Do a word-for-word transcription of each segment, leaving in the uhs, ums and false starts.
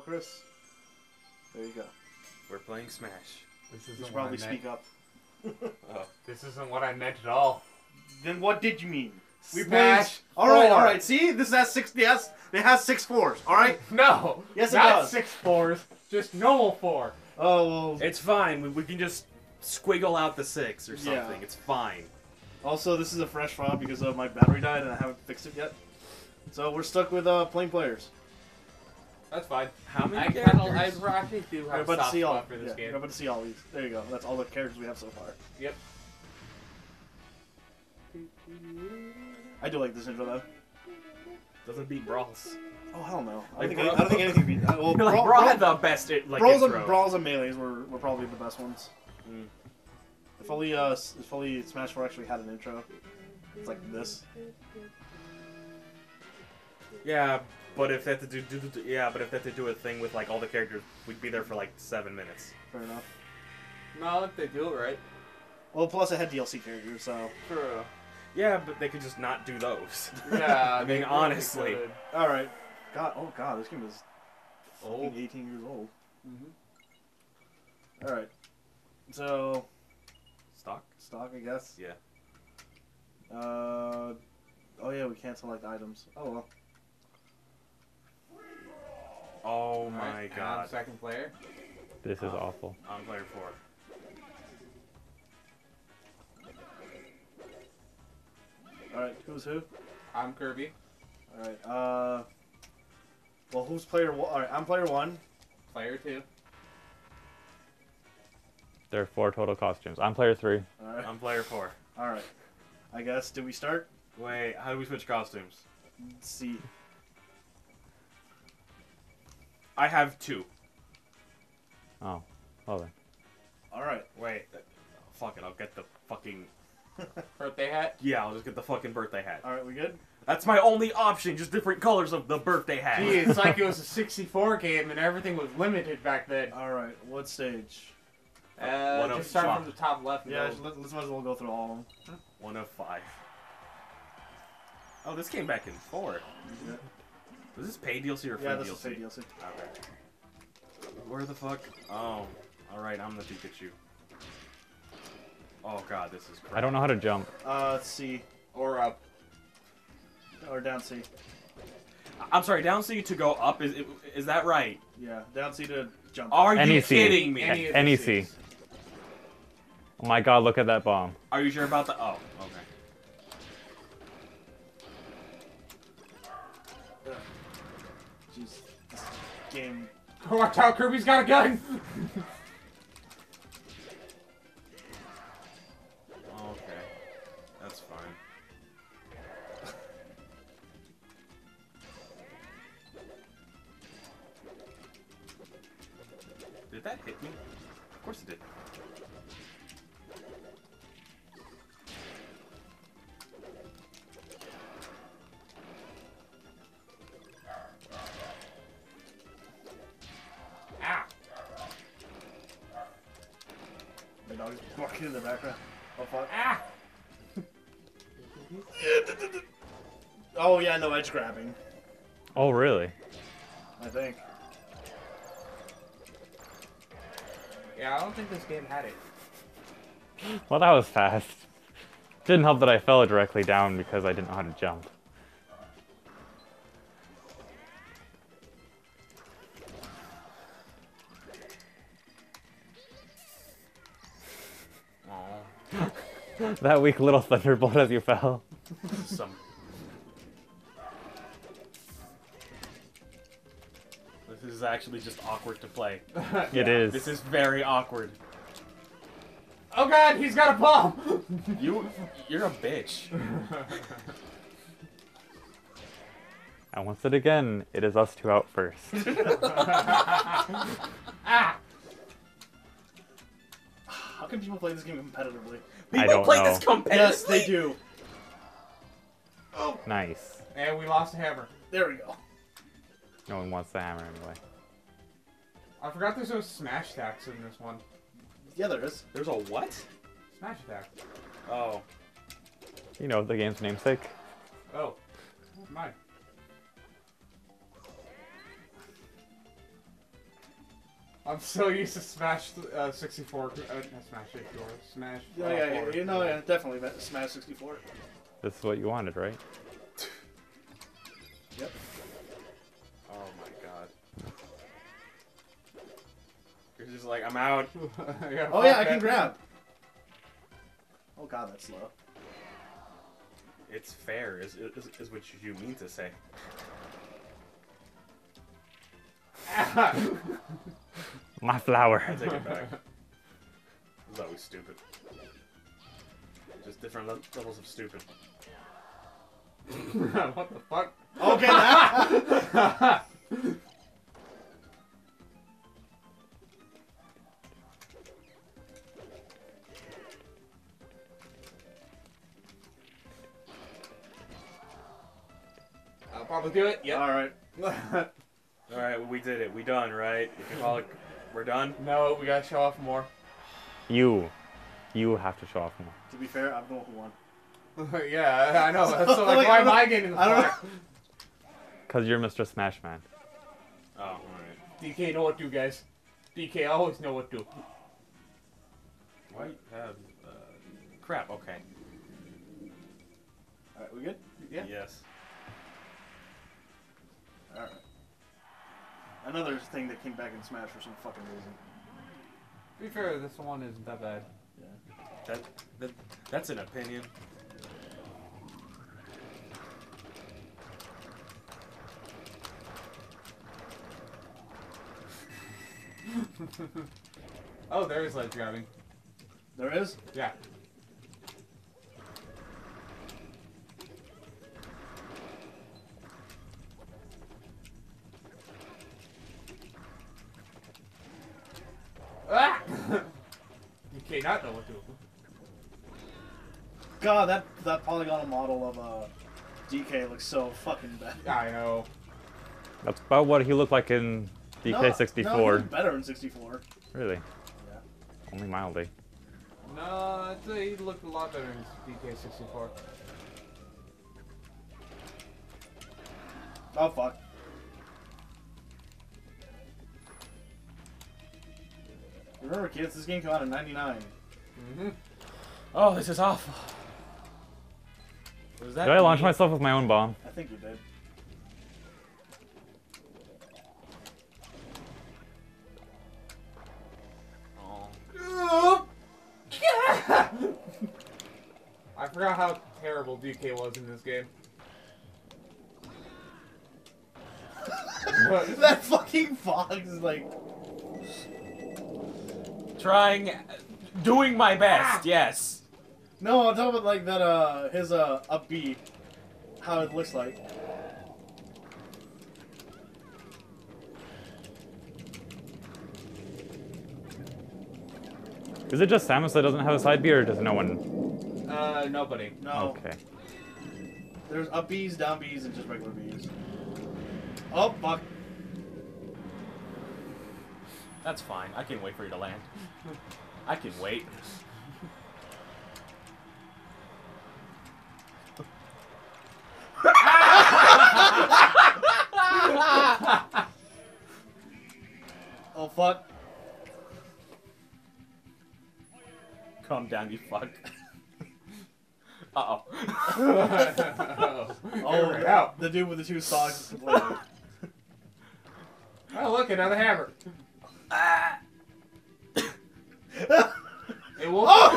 Chris. There you go. We're playing Smash. This You isn't should what I probably meant. speak up. Oh. This isn't what I meant at all. Then what did you mean? We Smash All right, four. all right. See, this has six. Yes, it has six fours. All right. No. Yes, it not does. six fours. Just normal four. Oh well. It's fine. We, we can just squiggle out the six or something. Yeah. It's fine. Also, this is a fresh file because uh, my battery died and I haven't fixed it yet. So we're stuck with uh, plain players. That's fine. How many I kind of, I characters? actually do We're have a about to soft see all. spot for this Yeah, game. we're about to see all these. There you go. That's all the characters we have so far. Yep. I do like this intro though. Doesn't beat Brawls. Oh hell no! I Like, don't think, Brawl- I don't think anything beat. Uh, well, You're like, Brawl, Brawl Brawl, had the best it, like, Brawls, intro. and, Brawls and Melees were, were probably the best ones. Mm. If only uh, if only Smash four actually had an intro. It's like this. Yeah, but if they had to do, do, do, do yeah, but if they had to do a thing with like all the characters, we'd be there for like seven minutes. Fair enough. No, if they do it right. Well, plus it had D L C characters, so. True. Yeah, but they could just not do those. Yeah, I mean, they really honestly. could. All right. God, oh god, this game is Old. fucking eighteen years old. Mm-hmm. All right. So Stock? stock, I guess. Yeah. Uh. Oh yeah, we can't select items. Oh well. Oh my Alright, and god. second player. This is awful. I'm player four. All right, who's who? I'm Kirby. All right. Uh. Well, who's player one? All right, I'm player one. Player two. There are four total costumes. I'm player three. All right. I'm player four. All right. I guess. Did we start? Wait, how do we switch costumes? Let's see. I have two. Oh, well then. All right. Wait, uh, fuck it, I'll get the fucking... Birthday hat. Yeah, I'll just get the fucking birthday hat. All right, we good? That's my only option, just different colors of the birthday hat. Gee, it's like it was a sixty-four game and everything was limited back then. All right. What stage? Uh, One of just start five. from the top left. and Yeah, go- let, let's might as well go through all of them. One of five. Oh, this came back in four. Yeah, Was this paid D L C or free yeah this D L is C? paid D L C. Okay. Where the fuck? Oh, alright, I'm the Pikachu. Oh god, this is crap. I don't know how to jump. Uh, let's see. or up. Or down C. I'm sorry, down C to go up, is is that right? Yeah, down C to jump. Are you N E C. kidding me? Any of N E the C. Cs. Oh my god, look at that bomb. Are you sure about the... Oh, okay. Jeez, this game. Watch out, Kirby's got a gun! Okay. That's fine. Did that hit me? Of course it did. Ah! My dog's barking in the background. Oh fuck. Ah! Oh yeah, no edge grabbing. Oh, really? I think. Yeah, I don't think this game had it. Well, that was fast. Didn't help that I fell directly down because I didn't know how to jump. Oh, That weak little thunderbolt as you fell. some. This is actually just awkward to play. It is. This is very awkward. Oh god, he's got a bomb! You, you're a bitch. And once it again, it is us two out first. Ah! How can people play this game competitively? People don't play know. this competitively. Yes, they do. Oh, Nice. And we lost a hammer. there we go. No one wants the hammer anyway. I forgot there's no smash attacks in this one. Yeah, there is. There's a what? Smash attack. Oh. You know the game's namesake. Oh. Mine. I'm so used to Smash uh, sixty-four. Uh, not Smash sixty-four. Smash. Yeah, uh, yeah, yeah. four. You know, yeah, definitely that Smash sixty-four. This is what you wanted, right? Yep. Oh my god. You're just like, I'm out. yeah, Oh yeah, fuck I can that. grab. Oh god, that's slow. It's fair, is, is, is what you mean to say. My flower. I take it back. This is always stupid. Just different le levels of stupid. What the fuck? Okay, that. I'll probably do it. Yep. All right. All right, well, we did it. We done, right? We can call it. We're done. No, we gotta show off more. You. You have to show off more. To be fair, I'm the one who won. yeah, I know. That's so, like, Like, why I am don't- I getting the I don't flag? Because you're Mister Smash Man. Oh, all right. D K know what to do, guys. D K always know what to do. Why have uh, crap? Okay. All right, we good? Yeah. Yes. All right. Another thing that came back in Smash for some fucking reason. To be fair, this one isn't that bad. Yeah. That, that that's an opinion. Oh, there is ledge grabbing. There is. Yeah. Ah! You cannot know what to do. God, that that polygonal model of uh, D K looks so fucking bad. I know. That's about what he looked like in D K No, no, he sixty-four. looked better in sixty-four. Really? Yeah. Only mildly. No, I'd say he looked a lot better in D K sixty-four. Oh fuck. Remember, kids, this game came out in ninety-nine. Mm-hmm. Oh, this is awful. Was that Did I launch me? myself with my own bomb? I think you did. Oh. I forgot how terrible D K was in this game. That fucking fox is like. Trying, doing my best. Yes. No, I'm talking about like that. Uh, his uh, up B, how it looks like. Is it just Samus that doesn't have a side B, or does no one? Uh, nobody. No. Okay. There's up Bs, down Bs, and just regular Bs. Oh fuck. That's fine. I can wait for you to land. I can wait. Oh fuck. Calm down, you fuck. Uh oh. Oh, Here we go. the dude with the two socks is complaining. Oh, look, another hammer. It will. Oh!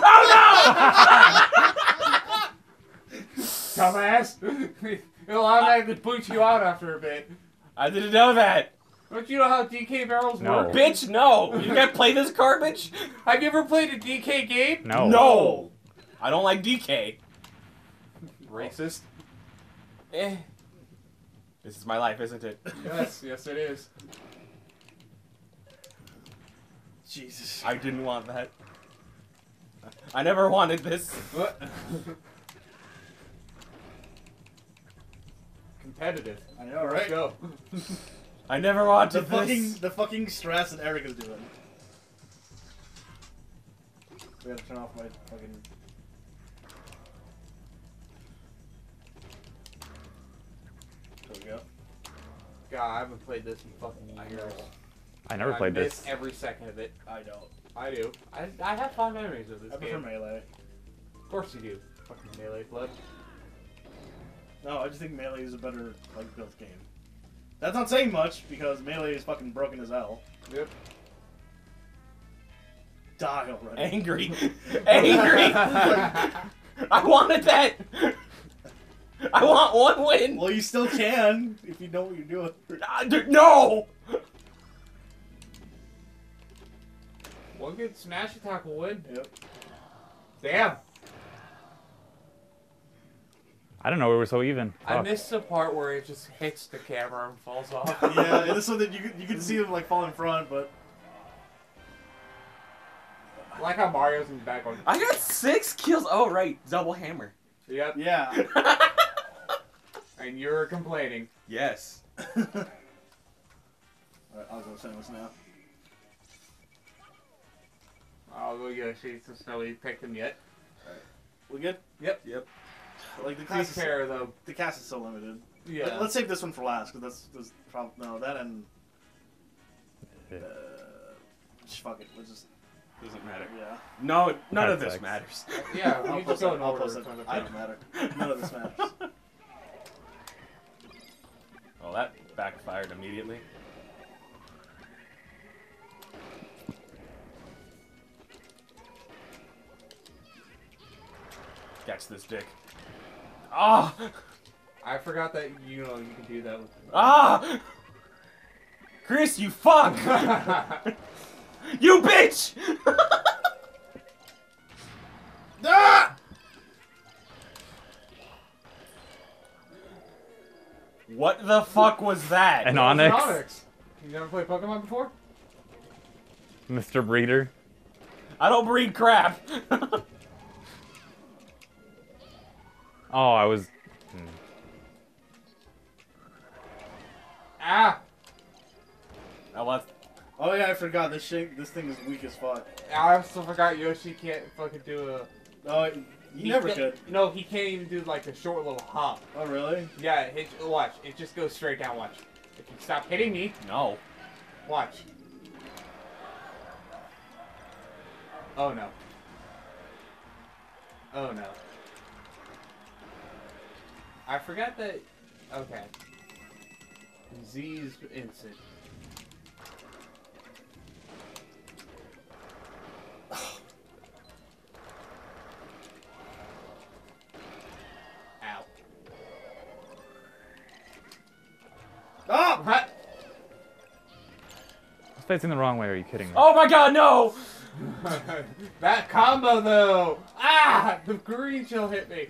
Dumbass! It'll automatically boot you out after a bit. I didn't know that. Don't you know how D K barrels No. work? Bitch, no. You can't play this garbage? Have you ever played a D K game? No. No. I don't like D K. Racist. Eh. This is my life, isn't it? Yes, yes it is. Jesus. I didn't want that. I never wanted this. What? Competitive. I know, Let's right? go. I never The wanted fucking this. the fucking stress that Eric is doing. We gotta turn off my fucking. There we go. God, I haven't played this in fucking years. I never I played miss this. every second of it. I don't. I do. I, I have fond memories of this I prefer game. Melee. Of course you do. Fucking Melee blood. No, I just think Melee is a better like built game. That's not saying much because Melee is fucking broken as hell. Yep. Die already. Angry. Angry! I wanted that! I want one win! Well, you still can if you know what you're doing. Ah, dude, no! One good smash attack will win. Yep. Damn. I don't know we were so even. I Fuck. missed the part where it just hits the camera and falls off. Yeah, and this one that you could- you can see him like fall in front, but I like how Mario's in the back going. I got six kills. Oh, right. Double hammer. Yep. yeah. And you're complaining. Yes. Alright, I'll go Samus now. I'll go Yoshi since nobody picked him yet. We good? Yep. Yep. Like the Be cast is, fair though. the cast is so limited. Yeah. Let, us save this one for last because that's, that's probably no that and uh, just fuck it. Let's just Doesn't matter. yeah. No, none That of this sucks. matters. Yeah. I'll You post just it. don't I'll know. post it. I don't matter. None of this matters. Well, that backfired immediately. Catch this dick. Ah! I forgot that you know you can do that with. Ah! Chris, you fuck! You bitch! Ah! What the fuck was that? An Onyx, Onyx. You never played Pokemon before? Mister Breeder. I don't breed crap. Oh, I was. Hmm. Ah! I left. Oh yeah, I forgot this shit. This thing is weak as fuck. I also forgot Yoshi can't fucking do a. Oh, he never can't- could. No, he can't even do like a short little hop. Oh really? Yeah, it, watch. It just goes straight down. Watch. If you stop hitting me, No. watch. Oh no. Oh no. I forgot that. Okay. Z's instant. Ow. Oh! What? I was facing the wrong way. Are you kidding me? Oh my god, no! That combo though! Ah! The green shell hit me!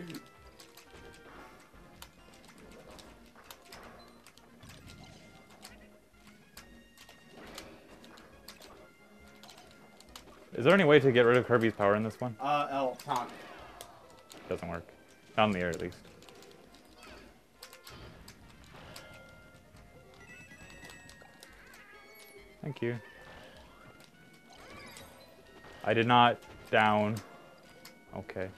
Is there any way to get rid of Kirby's power in this one? Uh, L. Taunt. Doesn't work. Not in the air, at least. Thank you. I did not down. Okay.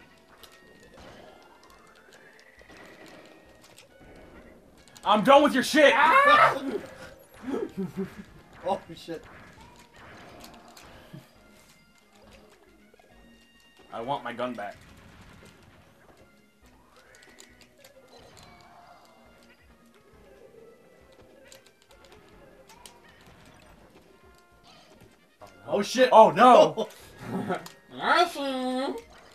I'm done with your shit! Oh shit. I want my gun back. Oh shit. Oh no! Awesome!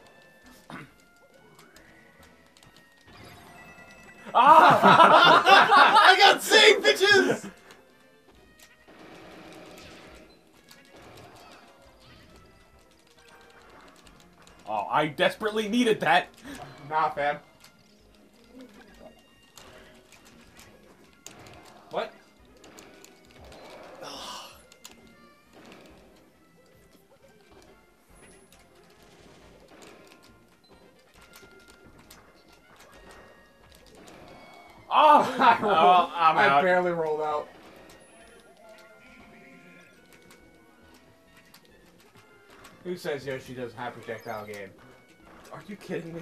Ah! I got saved, bitches! Oh, I desperately needed that. Nah, fam. What? Oh! I, rolled, Oh, I'm I out. barely rolled out. Who says Yoshi doesn't have projectile game? Are you kidding me?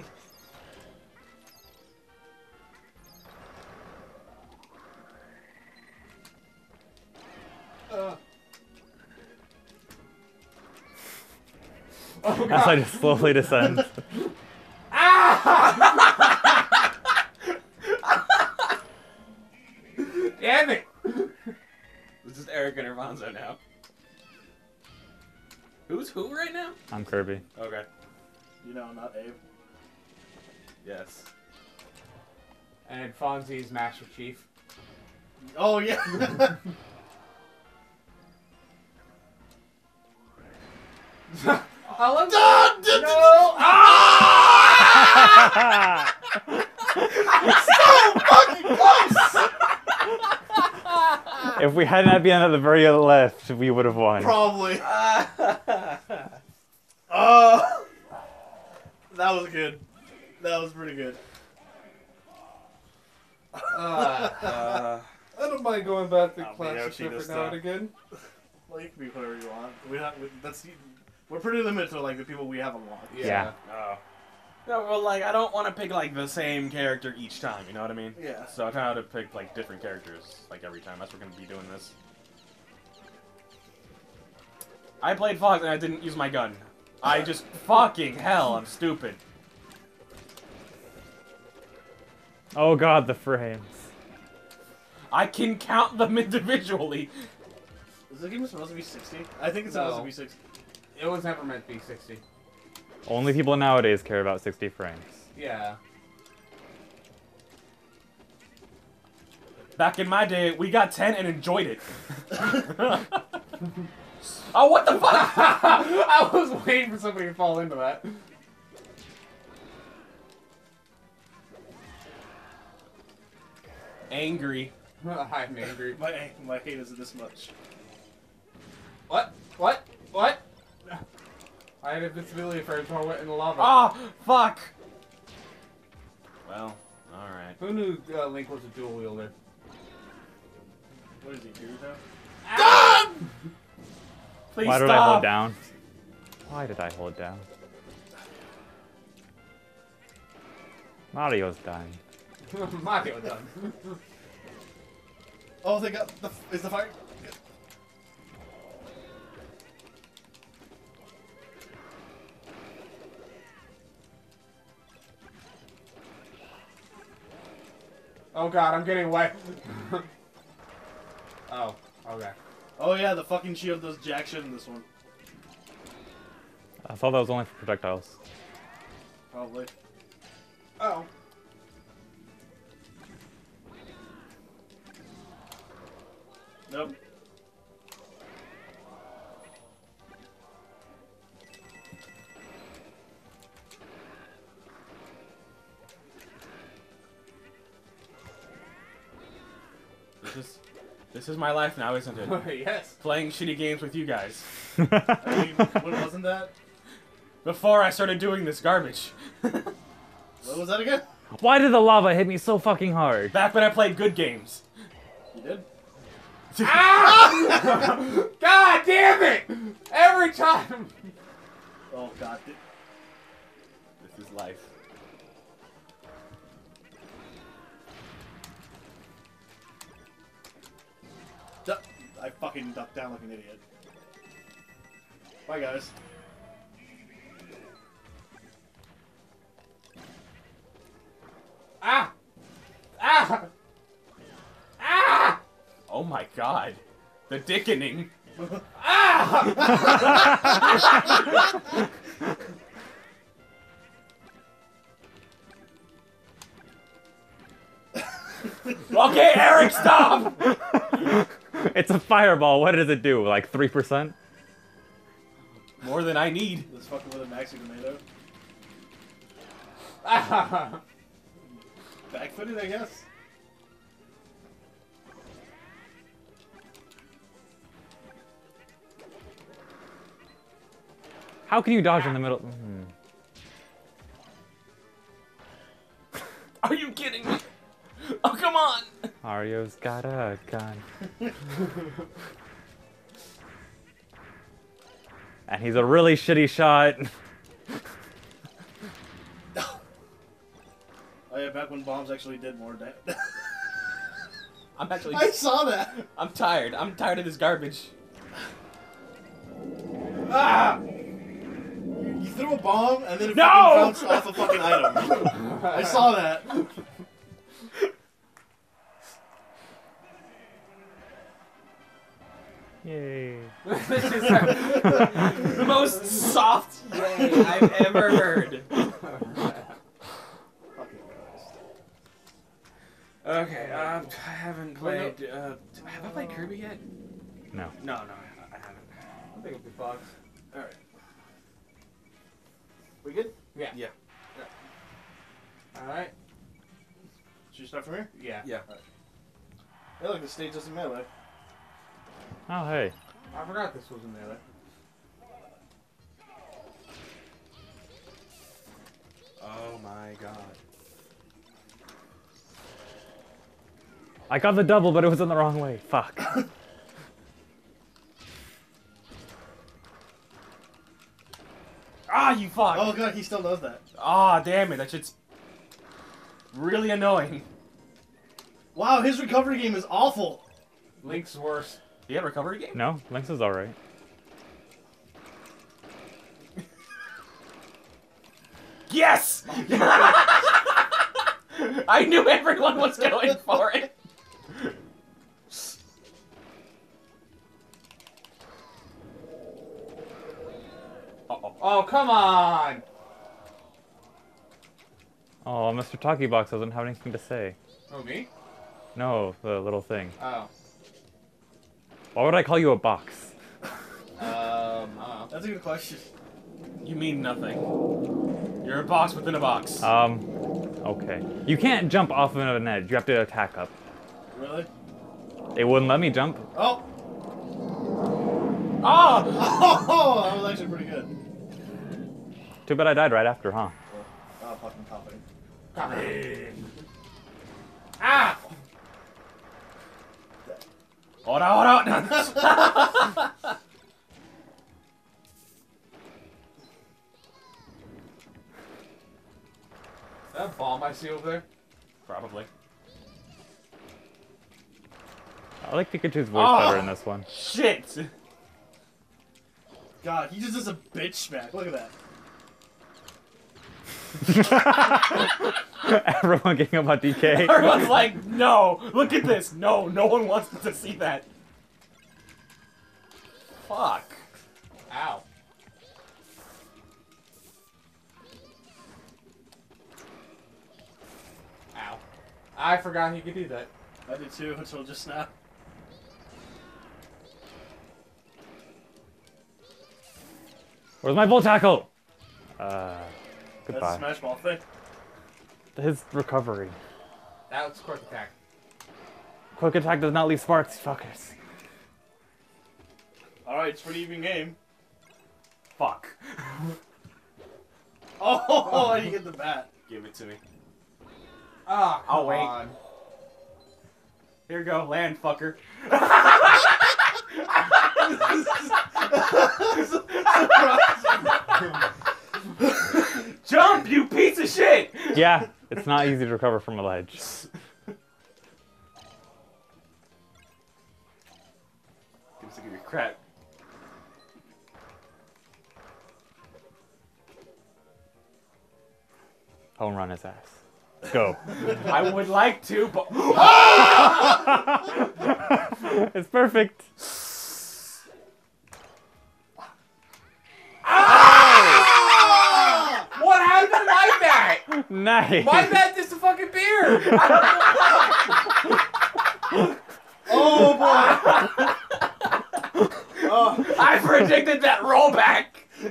Uh. Oh, As I God. just slowly descend. Ah! Damn it! This is Eric and Irvanzo now. Who's who right now? I'm Kirby. Okay. You know, not Abe. Yes. And Fonzie's Master Chief. Oh yeah. I love Ah, that. did- No! Ah! If we hadn't had been at the very left, we would have won. Probably. Oh, that was good. That was pretty good. Uh, Uh, I don't mind going back to I'll be classic Yoshi every this now and time. again. Well, you can be whatever you want. We have. We, that's. We're pretty limited to like the people we have unlocked. Yeah. oh. No, well, like, I don't want to pick, like, the same character each time, you know what I mean? Yeah. So I kind of to pick, like, different characters, like, every time. That's what we're going to be doing this. I played Fox and I didn't use my gun. I just... fucking hell, I'm stupid. Oh god, the frames. I can count them individually. Is the game supposed to be sixty? I think it's No. supposed to be sixty. It was never meant to be sixty. Only people nowadays care about sixty frames. Yeah. Back in my day, we got ten and enjoyed it. Oh, what the fuck? I was waiting for somebody to fall into that. Angry. I'm angry. My my hate isn't this much. What? What? What? I had invincibility for until I went in the lava. Ah, fuck. Well, alright. Who knew uh, Link was a dual wielder? What is he, Naruto? Please Why did stop. I hold down? Why did I hold down? Mario's dying. Mario done. Oh, they got the. Is the fire? Oh god, I'm getting away. Oh, okay. Oh yeah, the fucking shield does jack shit in this one. I thought that was only for projectiles. Probably. Oh. Nope. This is, this is my life now, isn't it? Yes. Playing shitty games with you guys. I mean, what wasn't that? Before I started doing this garbage. What was that again? Why did the lava hit me so fucking hard? Back when I played good games. You did? Ah! God damn it! Every time. Oh god. Did... This is life. Du- I fucking ducked down like an idiot. Bye guys. Ah! Ah! Ah! Oh my god. The dickening. Ah! Okay, Eric, stop! It's a fireball. What does it do? Like three percent? More than I need. Let's fucking with a maxi tomato. Ah! Backfooted, I guess. How can you dodge in the middle? Hmm. Are you kidding me? Oh, come on! Mario's got a gun. And he's a really shitty shot. Oh yeah, back when bombs actually did more damage. I'm actually... I saw that! I'm tired. I'm tired of this garbage. Ah! threw a bomb and then it No! fucking bounced off a fucking item. I saw that. Yay. This is the most soft yay I've ever heard. Okay, um, I haven't played. Uh, have I played Kirby yet? No. No, no, I haven't. I think it'll be Fox. Alright. We good? Yeah. Yeah. Alright. Should you start from here? Yeah. Yeah. Hey, look, the stage doesn't melee. Oh, hey. I forgot this was in there. Oh my god. I got the double, but it was in the wrong way. Fuck. Ah, you fuck! Oh god, he still does that. Ah, damn it! That shit's really annoying. Wow, his recovery game is awful. Link's worse. You had a recovery game? No, Lynx is alright. Yes! I knew everyone was going for it. Uh-oh. Oh, come on! Oh, Mister Talkie Box doesn't have anything to say. Oh, me? No, the little thing. Oh. Why would I call you a box? Um, uh, That's a good question. You mean nothing. You're a box within a box. Um, okay. You can't jump off of an edge. You have to attack up. Really? It wouldn't let me jump. Oh! Ah! Oh, that was actually pretty good. Too bad I died right after, huh? Oh, fucking copy. come in. Ah! Hold on, hold on. Is that a bomb I see over there? Probably. I like Pikachu's voice Ah! better in this one. Shit! God, he just does a bitch smack. Look at that. Everyone getting up on D K. Everyone's like, no! Look at this! No, no one wants to see that. Fuck. Ow. Ow. I forgot he could do that. I did too until just now. Where's my bull tackle? Uh, That's a goodbye. smash ball thing. His recovery. That was quick attack. Quick attack does not leave sparks, fuckers. Alright, it's a pretty even game. Fuck. Oh, you get the bat. Give it to me. Ah, I'll come wait. on. Here you go, land fucker. Jump, you piece of shit! Yeah, it's not easy to recover from a ledge. Give us a give your crap. Home run his ass. Go. I would like to, but It's perfect. What happened like that? Nice. Why is that just a fucking beer? Oh boy! Oh, I predicted that rollback.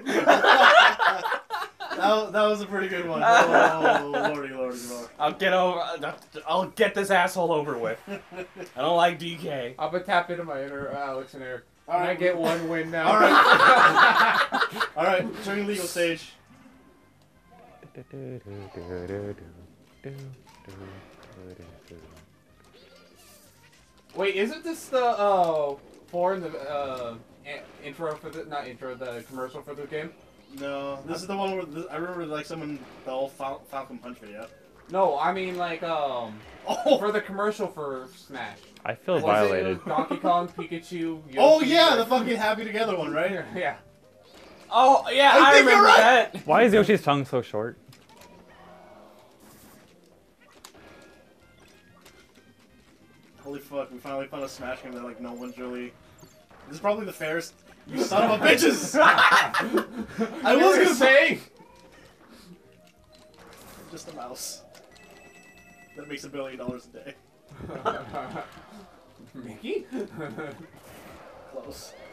that, that was a pretty good one. Oh, lordy, lordy, lordy. I'll get over. I'll get this asshole over with. I don't like D K. I'm gonna tap into my inner Alex and Eric. All Can I right, get one win now? All right. All right, turning legal stage. Wait, isn't this the uh for the uh in- intro for the not intro the commercial for the game? No, this is the one where this, I remember like someone the old Fal- Falcon Punch video. No, I mean like um Oh, for the commercial for Smash. I feel Was violated. It Donkey Kong, Pikachu. Yoshi, oh yeah, the fucking Happy Together one, right? yeah. Oh, yeah, I I, think you're remember right. that. Why is Yoshi's tongue so short? Holy fuck, we finally found a Smash game that like no one's really... This is probably the fairest. You son of a bitches! I was gonna say! Just a mouse. That makes a billion dollars a day. Mickey? Close.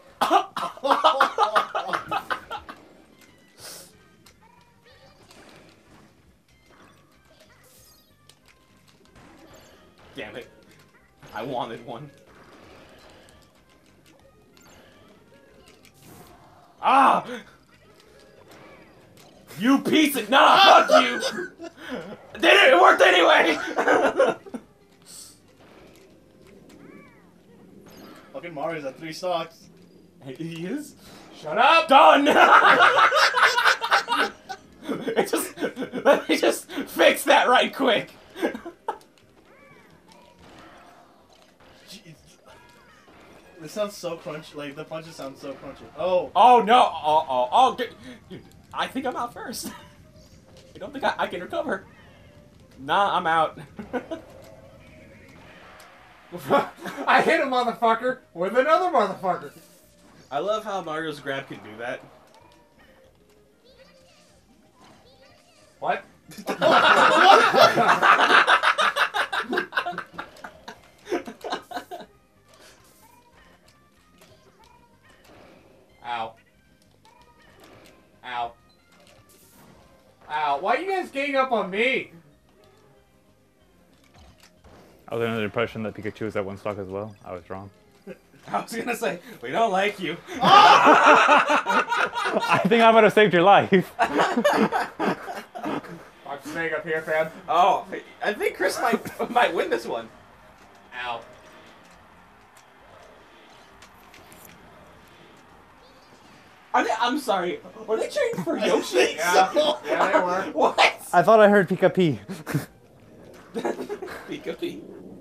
Damn it. I wanted one. Ah! You piece of... Nah, fuck you! Did it? It worked anyway! Fucking Mario's at three stocks. He is? Shut up! Done! It just... Let me just fix that right quick. Jeez. This sounds so crunchy. Like, the punches sound so crunchy. Oh! Oh, no. Oh, oh, oh. Dude, I think I'm out first. I don't think I, I can recover. Nah, I'm out. I hit a motherfucker with another motherfucker. I love how Mario's grab can do that. What? Ow. Ow. Ow. Why are you guys getting up on me? I was under the impression that Pikachu was at one stock as well. I was wrong. I was gonna say, we don't like you. I think I might have saved your life. I'm staying up here, fam. Oh, I think Chris might might win this one. Ow. Are they? I'm sorry. Were they cheering for Yoshi? Yeah, yeah, they were. What? I thought I heard Pika P. Pika P.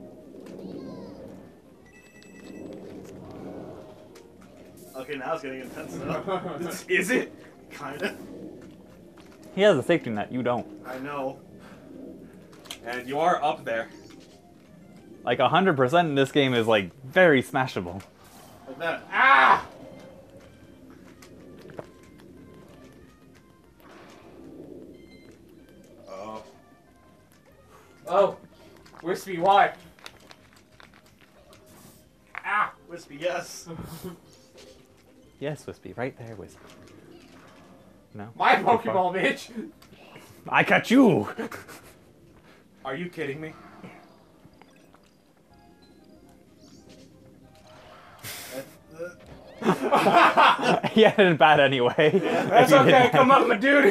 Okay, now it's getting intense now. Is it? Kinda. He has a safety net, you don't. I know. And you are up there. Like one hundred percent in this game is like very smashable. Like that. Ah! Oh. Oh. Wispy, why? Ah! Wispy, yes. Yes, Wispy, right there, Wispy. No? My Too far. Pokeball, bitch! I got you! Are you kidding me? Yeah, it didn't bad anyway. That's okay. Come up, my dude.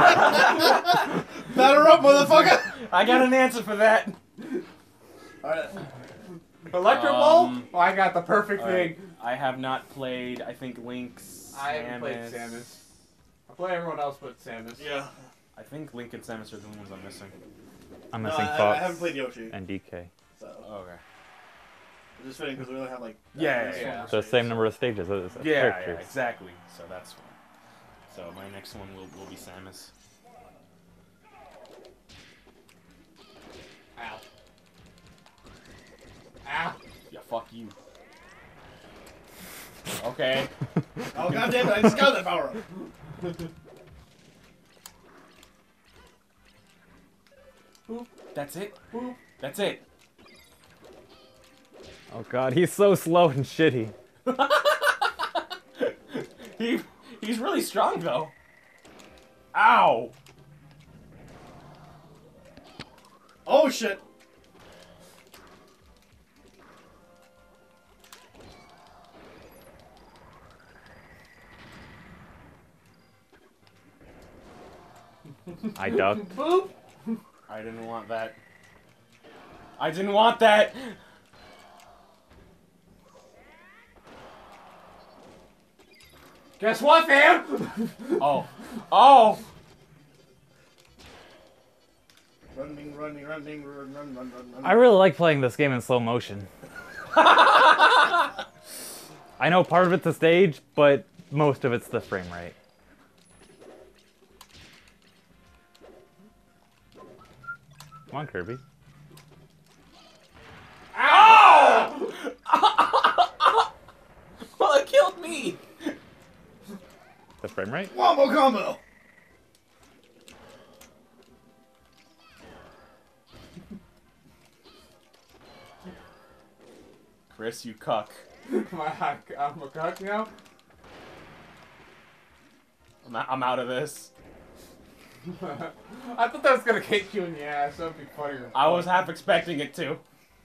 Batter up, motherfucker! I got an answer for that. Alright. Electro Um, Ball? Oh, I got the perfect Alright, thing. I have not played. I think Link's. I haven't played Samus. I play everyone else but Samus. Yeah. I think Link and Samus are the only ones I'm missing. I'm No, missing I, I Fox haven't played Yoshi. and D K. So. Okay. It's just fitting because we only have like. Yeah, that yeah, many The same number of stages as as Yeah, yeah, characters. exactly. So that's fine. So my next one will, will be Samus. Ow. Ow. Yeah, fuck you. Okay. Oh god damn it! I just got that power up. Boop. That's it. Boop. That's it. Oh god, he's so slow and shitty. he he's really strong though. Ow. Oh shit! I ducked. Boop! I didn't want that. I didn't want that. Guess what, fam? Oh. Oh. Running, running, running, run, run, run, run, run. I really like playing this game in slow motion. I know part of it's a stage, but most of it's the frame rate. Come on, Kirby. Ow! Well, it killed me. The frame rate? Wombo combo! Chris, you cuck. Am I, I'm a cock now? I'm, I'm out of this. I thought that was gonna kick you in the ass. That'd be funny. I was half expecting it to.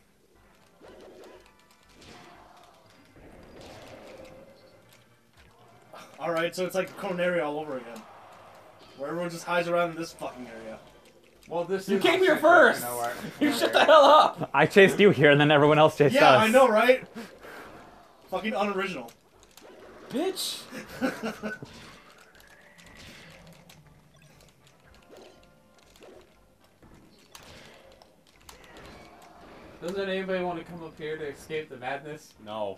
Alright, so it's like Corneria all over again. Where everyone just hides around in this fucking area. Well, this You is came the here shit first! that I know where- You shut the hell up! I chased you here, and then everyone else chased Yeah, us. I know, right? Fucking unoriginal. Bitch! Doesn't anybody want to come up here to escape the madness? No.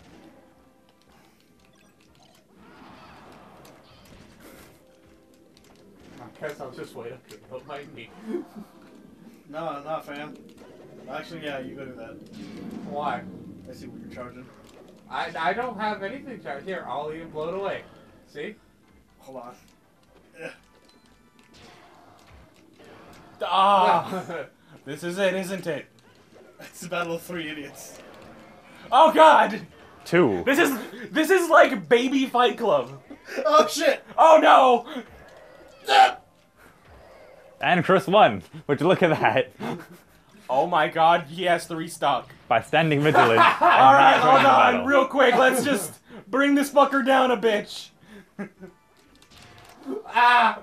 I guess I'll just wait up here. Don't mind me. No, not fam. Actually, yeah, you go do that. Why? I see what you're charging. I, I don't have anything charged. Here, I'll even blow it away. See? Hold on. Ugh. Ah! This is it, isn't it? It's a battle of three idiots. Oh god! Two. This is this is like baby Fight Club. Oh shit! Oh no! And Chris won. Would you look at that? Oh my god, he has three stock. By standing vigilant. Alright, hold on, real quick, let's just bring this fucker down a bitch. Ah!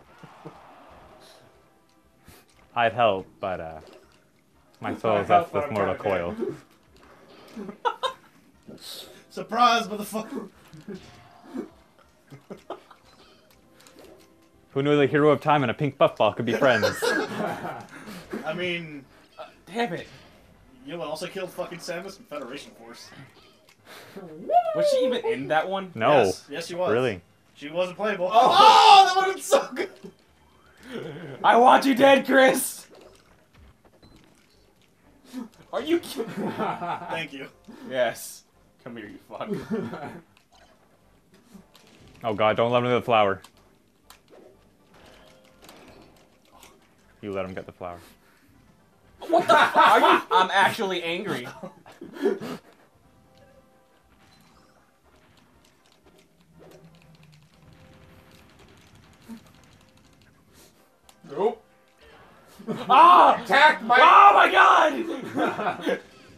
I'd help, but uh, my soul is I'd help, off but this I'm mortal kinda coil. Surprise, motherfucker! Who knew the hero of time and a pink puffball could be friends? I mean, Damn it. you also killed fucking Samus in Federation Force. Was she even in that one? No. Yes, yes, she was. Really? She wasn't playable. Oh, that would have been so good! I want you dead, Chris! Are you kidding? Thank you. Yes. Come here, you fuck. Oh god, don't let him get the flower. You let him get the flower. What the fuck? Are you? I'm actually angry. Nope. Ah! Attack my. Oh my god!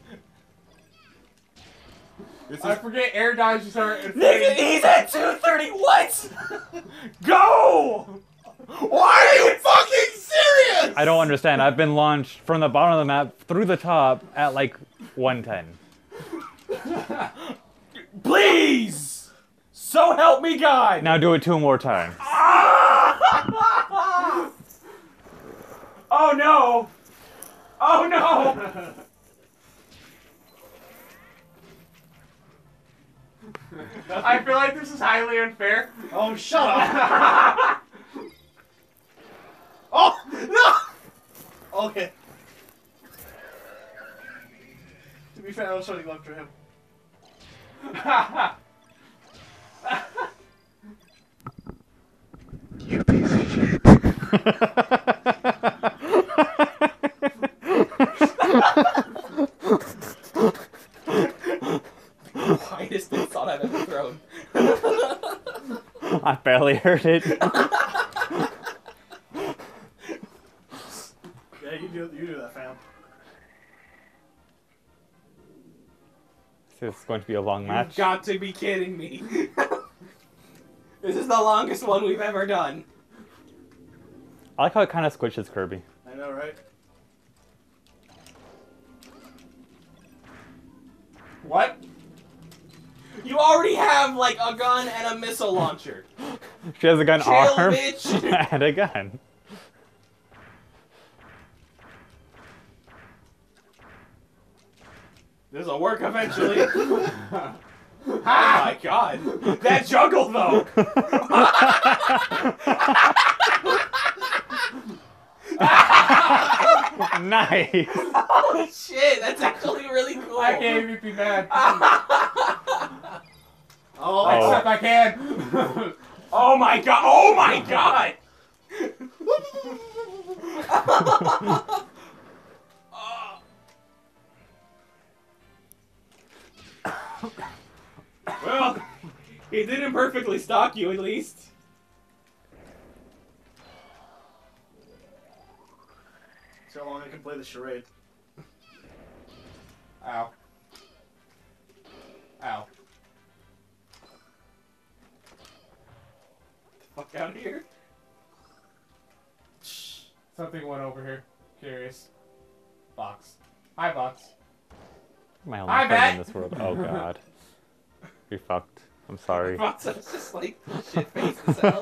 This I is... forget air dodges are. Nigga, he's at two thirty. What? Go! Why are you fucking serious? I don't understand. I've been launched from the bottom of the map through the top at like one ten. Please! So help me God! Now do it two more times. Oh no! Oh no! I feel like this is highly unfair. Oh, shut up! Oh, no! Okay. To be fair, I was trying to go after him. You piece of shit. Whitest insult I've ever thrown. I barely heard it. Yeah, you do, you do that, fam. This is going to be a long You've match. got to be kidding me. This is the longest one we've ever done. I like how it kind of squishes Kirby. I know, right? What? You already have like a gun and a missile launcher. She has a gun Chill, arm bitch. and a gun. This'll work eventually. Oh my god. That juggle though. Nice. Holy shit, that's actually really cool. I can't even be mad. Oh, Except I can. Oh my god. Oh my god. Well, he didn't perfectly stalk you, at least. See how long I can play the charade. Ow. Ow. Fuck out of here. Something went over here. Curious. Box. Hi, Box. My Hi, only friend Matt. in this world. Oh god. You're fucked. I'm sorry. Fox is just like shit faced as hell.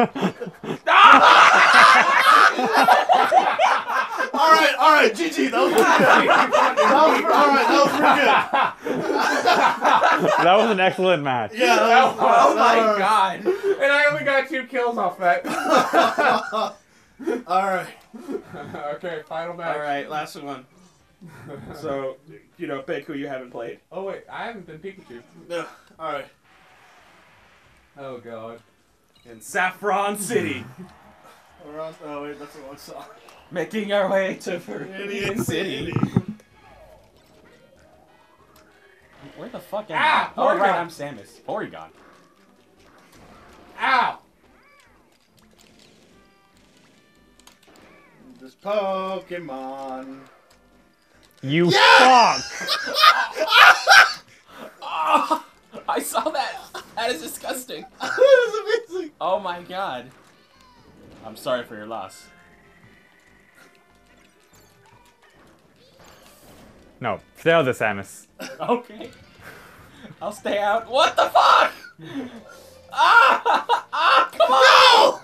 Alright, alright, G G, that was pretty good. That was, alright, that was pretty good. That was an excellent match. Yeah, that was, Oh that my was- god. And I only got two kills off that. Alright. Okay, final match. Alright, last one. So, you know, pick who you haven't played. Oh wait, I haven't been Pikachu. Yeah, alright. Oh god. In Saffron City. We're on, oh wait, that's the wrong song. Making our way to Viridian City. Where the fuck am Ah, I? Oh, right, Porygon. I'm Samus. Porygon. Ow! This Pokemon. You fuck! Oh, I saw that. That is disgusting. That was amazing. Oh my god. I'm sorry for your loss. No, stay out of this, Samus. Okay. I'll stay out. What the fuck? Ah! Ah! Come on!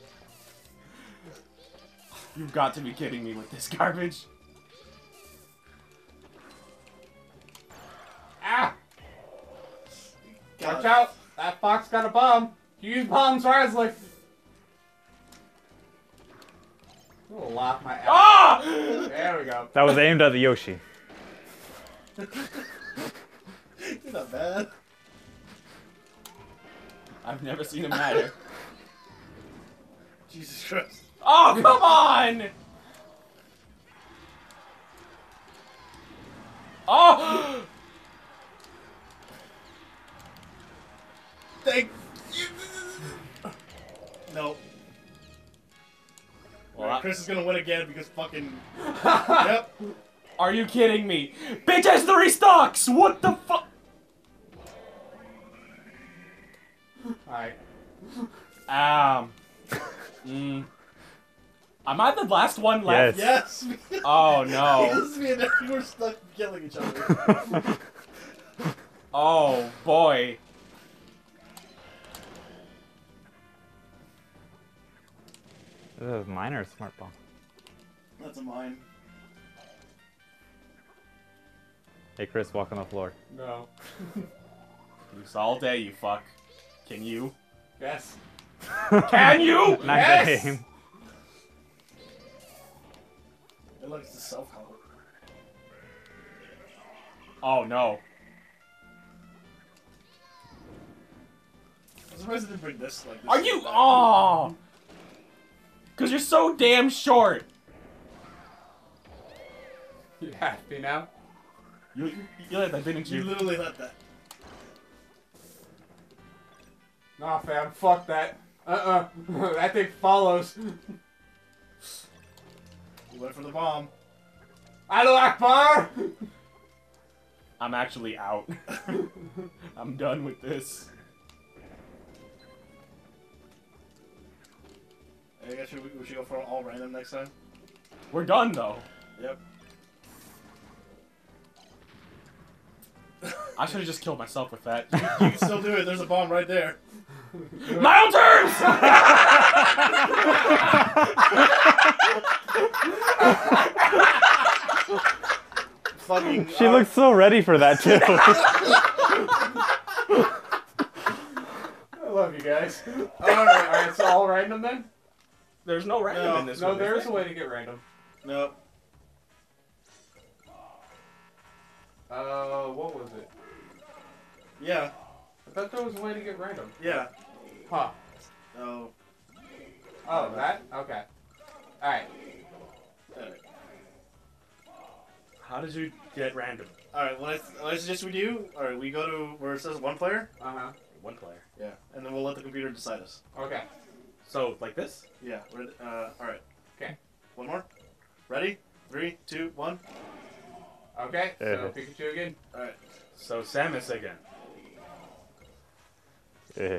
No! You've got to be kidding me with this garbage. Ah! God. Watch out! That fox got a bomb. Use bombs wisely. We'll lock my ass. Ah! There we go. That was aimed at the Yoshi. You're not bad. I've never seen him matter. Jesus Christ. Oh, come on! Oh! Thank you. Nope. Well, I- Chris is gonna win again because fucking. Yep. Are you kidding me? Bitch has three stocks! What the fuck? Alright. Um. Mm. Am I the last one left? Yes. Oh no. Yes, me and Eric were stuck killing each other. Oh boy. This is mine or a smart bomb? That's a mine. Hey Chris, walk on the floor. No. Use all day, you fuck. Can you? Yes. Can you? Nice Yes! aim. It looks to self help. Oh no. I'm surprised they didn't bring this like this. Are you? Oh. Cause you're so damn short. You happy now? You, you let that, didn't You you? literally let that. Nah, fam. Fuck that. Uh-uh. That thing follows. You went for the bomb. Allahu Akbar! I'm actually out. I'm done with this. I guess we, we should go for all random next time. We're done though. Yep. I should have just killed myself with that. You can still do it. There's a bomb right there. My own terms! Fucking. She uh, looks so ready for that too. guys. Alright, alright, so all random then? There's no random No, in this No, one. there is is a way to get random. Nope. Uh, what was it? Yeah. I thought there was a way to get random. Yeah. Huh. Oh. Oh, that? Okay. Alright. Alright. How did you get random? Alright, what I, what I suggest we do, alright, we go to where it says one player. Uh-huh. One player. Yeah. And then we'll let the computer decide us. Okay. So, like this? Yeah. We're, uh, alright. Okay. One more. Ready? Three, two, one. Okay, so Uh-huh. Pikachu again. Alright. So, Samus again. Eh.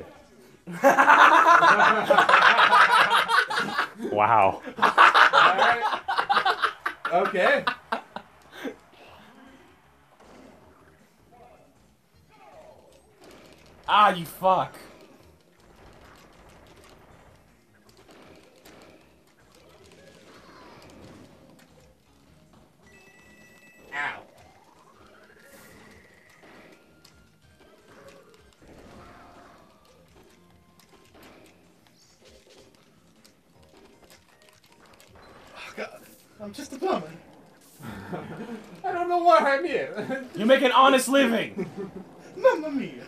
Wow. Alright. Okay. Ah, you fuck. Ow. Oh, God. I'm just a bummer. I don't know why I'm here. You make an honest living. Mamma mia.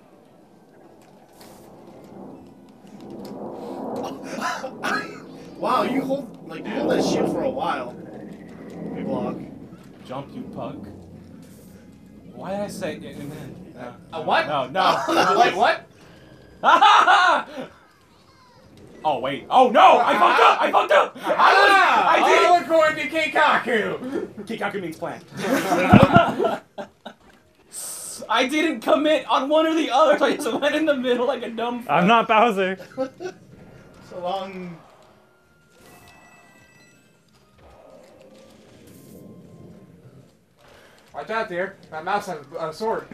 Wow, you hold like you hold that shield for a while. We block. Jump, you pug. Why did I say? And then, uh, A what? No, no. Wait, what? Oh wait. Oh no! I fucked up! I fucked up! I, Ah! was, I did All according to Keikaku! it! Kikaku means plan. I didn't commit on one or the other, so I just went in the middle like a dumb fuck. I'm not Bowser. So long. Watch out, dear. That mouse has a sword.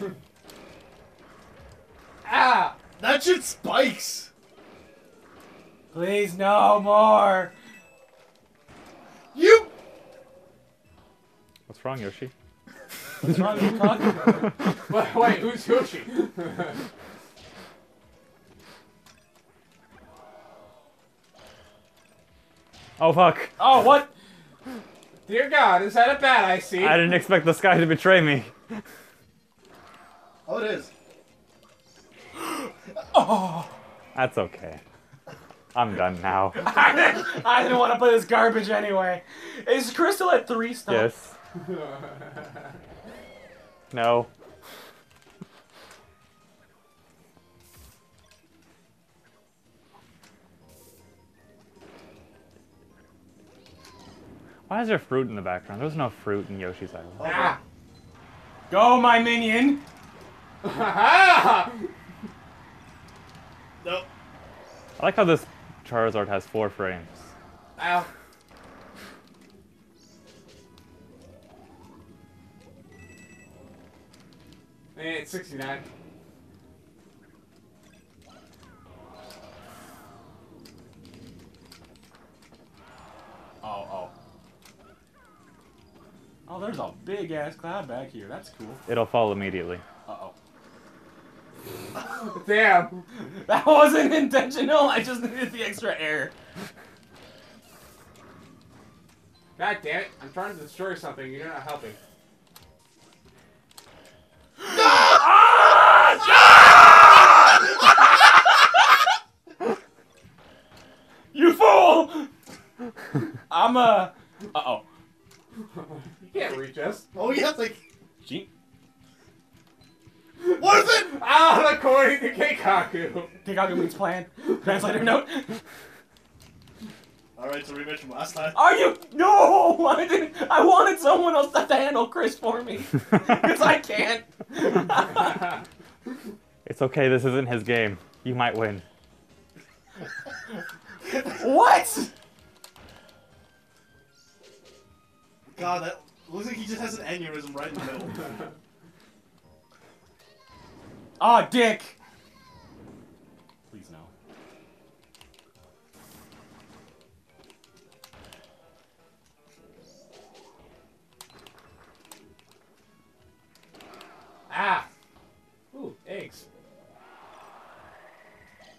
Ah! That shit spikes. Please, no more. You. What's wrong, Yoshi? What's wrong with Kikaku? Wait, wait, who's Yoshi? Oh fuck! Oh, what? Dear God, is that a bat I see? I didn't expect the sky to betray me. Oh, it is. Oh. That's okay. I'm done now. I didn't, I didn't want to play this garbage anyway. Is Crystal at three stars? Yes. No. Why is there fruit in the background? There's no fruit in Yoshi's Island. Ah! Go, my minion. Ah! Nope. I like how this Charizard has four frames. Ow. Eh, it's sixty-nine. Oh, oh. Oh, there's a big ass cloud back here. That's cool. It'll fall immediately. Uh oh. Damn. That wasn't intentional. I just needed the extra air. God damn it. I'm trying to destroy something. You're not helping. You fool! I'm uh. Uh oh. You can't reach us. Oh, yeah, it's like. She. What is it? Ah, according to Keikaku. Kikaku means plan. Translator note. Alright, so rematch from last time. Are you? No! I didn't. I wanted someone else to handle Chris for me. Because I can't. It's okay, this isn't his game. You might win. What? God, that looks like he just has an aneurysm right in the middle. Aw, dick. Please no. Ah. Ooh, eggs.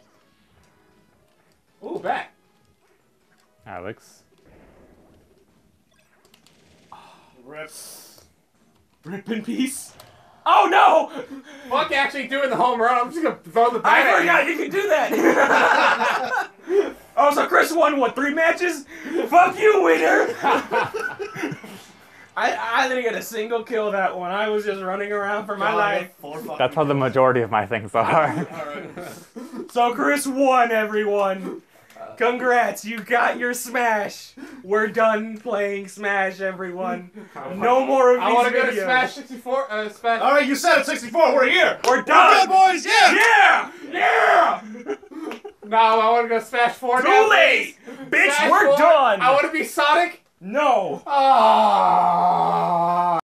Alex. Rip. Rip in peace. Oh no! Fuck actually doing the home run. I'm just gonna throw the bat I at forgot you. you could do that! Oh, so Chris won, what, three matches? Fuck you, winner! I, I didn't get a single kill that one. I was just running around for my God, I got life. four fucking That's how the majority of my things are. Alright. So Chris won, everyone. Congrats, you got your Smash. We're done playing Smash, everyone. No more of these I want to go to videos. Smash sixty-four. Uh, Smash. Alright, you said it, sixty-four, we're here! We're We're done, good, boys, yeah! Yeah! Yeah! No, I want to go Smash four. Too now, late! please. Bitch, Smash we're four. done! I want to be Sonic. No! Ah.